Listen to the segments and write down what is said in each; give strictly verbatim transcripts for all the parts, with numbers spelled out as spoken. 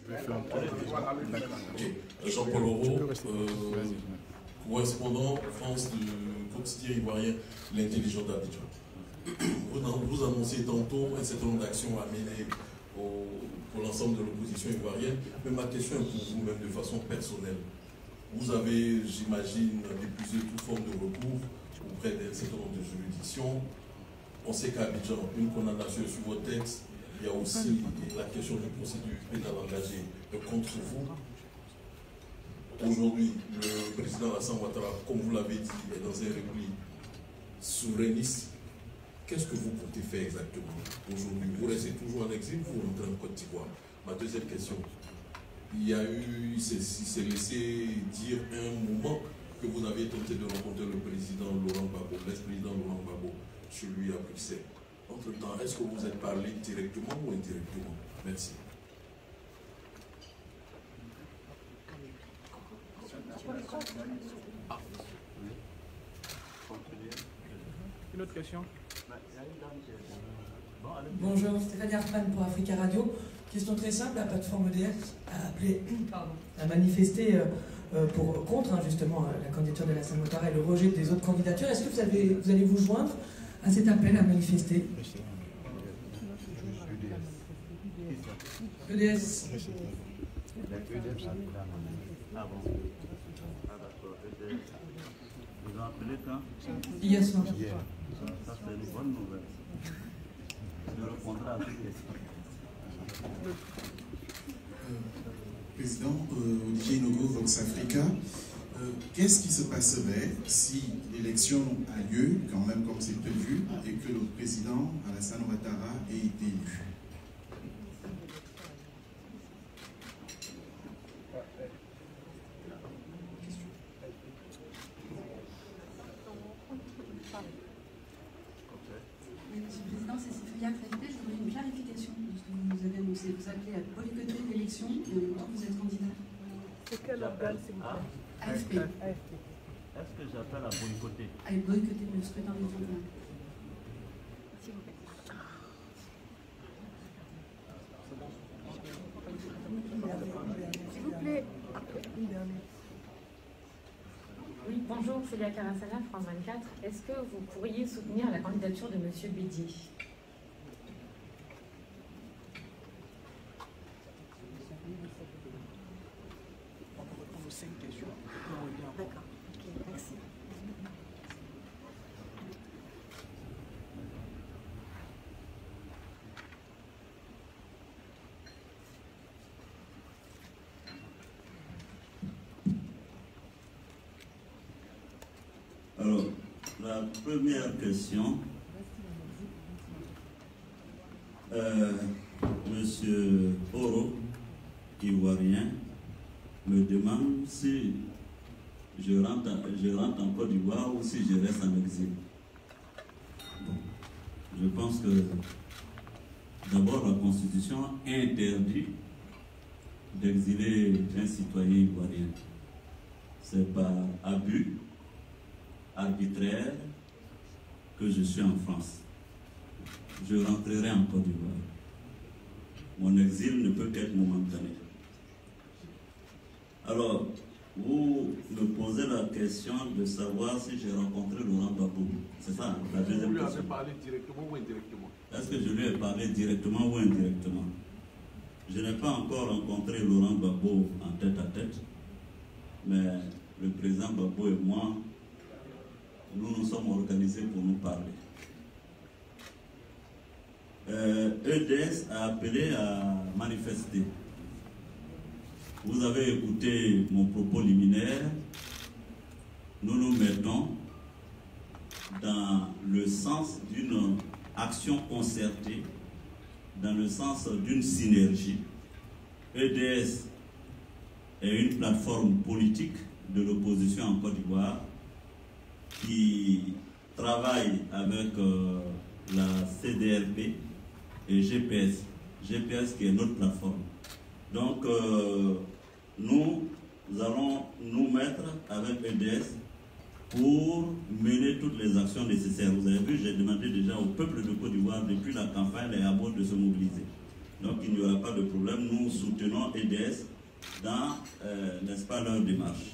Jean-Paul Auro, euh, correspondant France du quotidien ivoirien, l'intelligent d'Abidjan. Vous, vous annoncez tantôt un certain nombre d'actions à mener au, pour l'ensemble de l'opposition ivoirienne, mais ma question est pour vous-même de façon personnelle. Vous avez, j'imagine, épuisé toute forme de recours auprès d'un certain nombre de juridictions. On sait qu'à Abidjan, une condamnation est sur vos textes. Il y a aussi la question de procédure pénale engagée contre vous. Aujourd'hui, le président Alassane Ouattara, comme vous l'avez dit, est dans un repli souverainiste. Qu'est-ce que vous comptez faire exactement aujourd'hui? Vous restez toujours en exil, vous rentrez en Côte d'Ivoire. Ma deuxième question. Il y a eu, il s'est laissé dire un moment que vous aviez tenté de rencontrer le président Laurent Gbagbo, l'ex-président Laurent Gbagbo, chez lui à Bruxelles. Entre-temps, est-ce que vous êtes parlé directement ou indirectement? Merci. Une autre question? Bonjour, Stéphanie Hartmann pour Africa Radio. Question très simple, la plateforme E D S a appelé pardon, à manifester euh, pour, contre hein, justement la candidature d'Alassane Ouattara et le rejet des autres candidatures. Est-ce que vous, avez, vous allez vous joindre à cet appel à manifester? E D S. Ah bon. Ah d'accord. Vous avez appelé quand? Hier soir. Ça, ça c'est une bonne nouvelle. Je répondrai à cette question. Président, euh, Olivier Nogo, Vox Africa, euh, qu'est-ce qui se passerait si l'élection a lieu, quand même comme c'est prévu, et que le président Alassane Ouattara ait été élu? Monsieur le Président, c'est Cécilia Crédité. Je voudrais une clarification de ce que vous nous avez annoncé. Vous appelez à boycotter l'élection et en même temps vous êtes candidat. C'est quel organe, s'il vous plaît? A F P. Est-ce que j'appelle à boycotter? À boycotter le scrutin du trente et un. S'il vous plaît. S'il vous plaît. Oui, bonjour, Célia Carassana, France vingt-quatre. Est-ce que vous pourriez soutenir la candidature de M. Bédier? Cinq questions. D'accord, ok, merci. Alors, la première question, euh, Monsieur Oro, ivoirien, me demande si je rentre, je rentre en Côte d'Ivoire ou si je reste en exil. Bon, je pense que d'abord la Constitution interdit d'exiler un citoyen ivoirien. C'est par abus arbitraire que je suis en France. Je rentrerai en Côte d'Ivoire. Mon exil ne peut qu'être momentané. Alors, vous me posez la question de savoir si j'ai rencontré Laurent Gbagbo. C'est ça, la deuxième question. Vous lui avez parlé directement ou indirectement? Est-ce que je lui ai parlé directement ou indirectement? Je n'ai pas encore rencontré Laurent Gbagbo en tête à tête, mais le président Gbagbo et moi, nous nous sommes organisés pour nous parler. Euh, E D S a appelé à manifester. Vous avez écouté mon propos liminaire. Nous nous mettons dans le sens d'une action concertée, dans le sens d'une synergie. E D S est une plateforme politique de l'opposition en Côte d'Ivoire qui travaille avec euh, la C D R P et G P S. G P S qui est notre plateforme. Donc, euh, nous, nous allons nous mettre avec E D S pour mener toutes les actions nécessaires. Vous avez vu, j'ai demandé déjà au peuple de Côte d'Ivoire depuis la campagne et à bord de se mobiliser. Donc il n'y aura pas de problème. Nous soutenons E D S dans, euh, n'est-ce pas, leur démarche.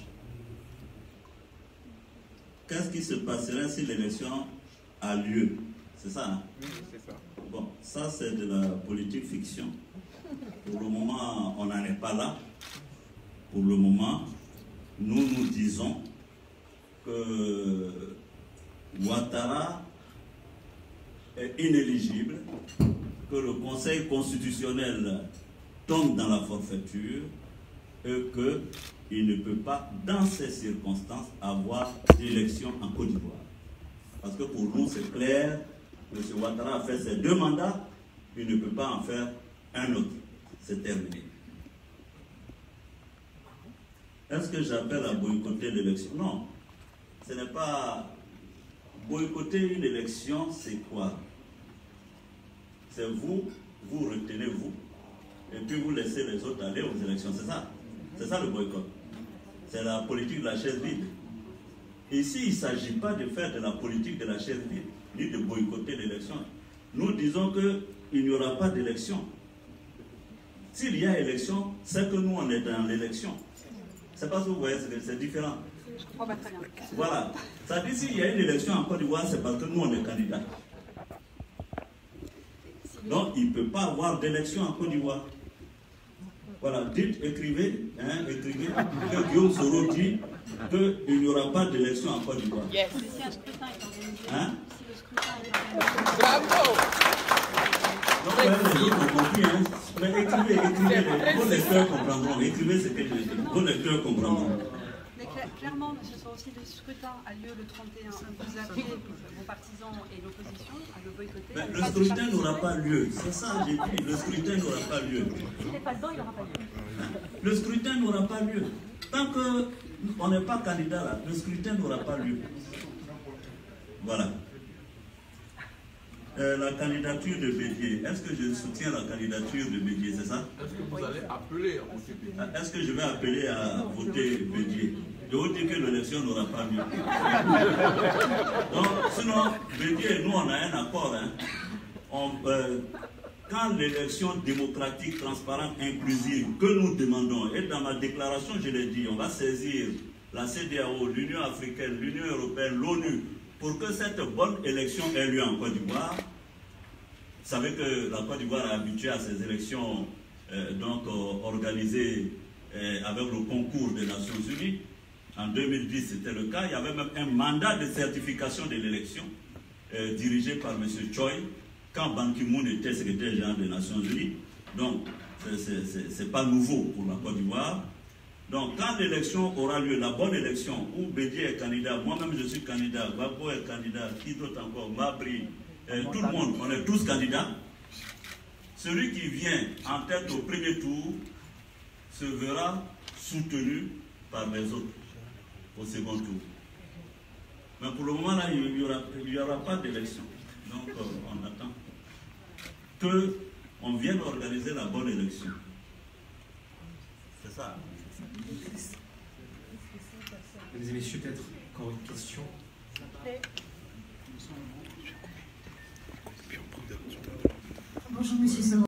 Qu'est-ce qui se passerait si l'élection a lieu? C'est ça, hein? Oui, c'est ça. Bon, ça c'est de la politique fiction. Pour le moment, on n'en est pas là. Pour le moment, nous nous disons que Ouattara est inéligible, que le Conseil constitutionnel tombe dans la forfaiture et qu'il ne peut pas, dans ces circonstances, avoir d'élection en Côte d'Ivoire. Parce que pour nous, c'est clair, M. Ouattara a fait ses deux mandats, il ne peut pas en faire un autre. C'est terminé. Est-ce que j'appelle à boycotter l'élection? Non. Ce n'est pas... Boycotter une élection, c'est quoi? C'est vous, vous retenez vous, et puis vous laissez les autres aller aux élections. C'est ça. C'est ça le boycott. C'est la politique de la chaise vide. Ici, il ne s'agit pas de faire de la politique de la chaise vide, ni de boycotter l'élection. Nous disons qu'il n'y aura pas d'élection. S'il y a élection, c'est que nous, on est dans l'élection. C'est pas ce que vous voyez, c'est différent. Je comprends pas très bien. Voilà. Ça dit s'il y a une élection en Côte d'Ivoire, c'est parce que nous, on est candidats. Donc, il ne peut pas avoir d'élection en Côte d'Ivoire. Voilà, dites, écrivez, hein, écrivez que Guillaume Soro dit qu'il n'y aura pas d'élection en Côte d'Ivoire. Yes. Si un scrutin est organisé, Hein? si le scrutin est organisé, Bravo! Donc, ouais, les autres ont compris, hein. Mais écrivez, écrivez, vos lecteurs comprendront. Écrivez ce que je dis. Vos lecteurs comprendront. mais cla- clairement, M. Sorossi, le scrutin a lieu le trente et un. Vous appelez vos partisans et l'opposition à le boycotter. Mais à ne le pas scrutin participer. n'aura pas lieu. C'est ça, j'ai dit. Le scrutin n'aura pas lieu. S'il n'est pas dedans, il n'aura pas lieu. Le scrutin n'aura pas lieu. Tant qu'on n'est pas candidat là, le scrutin n'aura pas lieu. Voilà. Euh, la candidature de Bédié, est-ce que je soutiens la candidature de Bédié, c'est ça? Est-ce que vous allez appeler à voter Bédié? Est-ce que je vais appeler à voter Bédié? Je vous dis que l'élection n'aura pas lieu. Donc, sinon, Bédié, nous on a un accord. Hein. On, euh, quand l'élection démocratique, transparente, inclusive que nous demandons, et dans ma déclaration je l'ai dit, on va saisir la C D A O, l'Union africaine, l'Union européenne, l'ONU, pour que cette bonne élection ait lieu en Côte d'Ivoire. Vous savez que la Côte d'Ivoire est habituée à ces élections euh, donc, euh, organisées euh, avec le concours des Nations Unies. En deux mille dix, c'était le cas. Il y avait même un mandat de certification de l'élection euh, dirigé par M. Choi, quand Ban Ki-moon était secrétaire général des Nations Unies. Donc, ce n'est pas nouveau pour la Côte d'Ivoire. Donc, quand l'élection aura lieu, la bonne élection, où Bédié est candidat, moi-même je suis candidat, Gbagbo est candidat, qui d'autre encore, Mabri, euh, tout le monde, on est tous candidats. Celui qui vient en tête au premier tour se verra soutenu par les autres au second tour. Mais pour le moment, là, il n'y aura, il y aura pas d'élection. Donc, euh, on attend qu'on vienne organiser la bonne élection. C'est ça. Mesdames et messieurs, peut-être encore une question. Bonjour Monsieur Soro.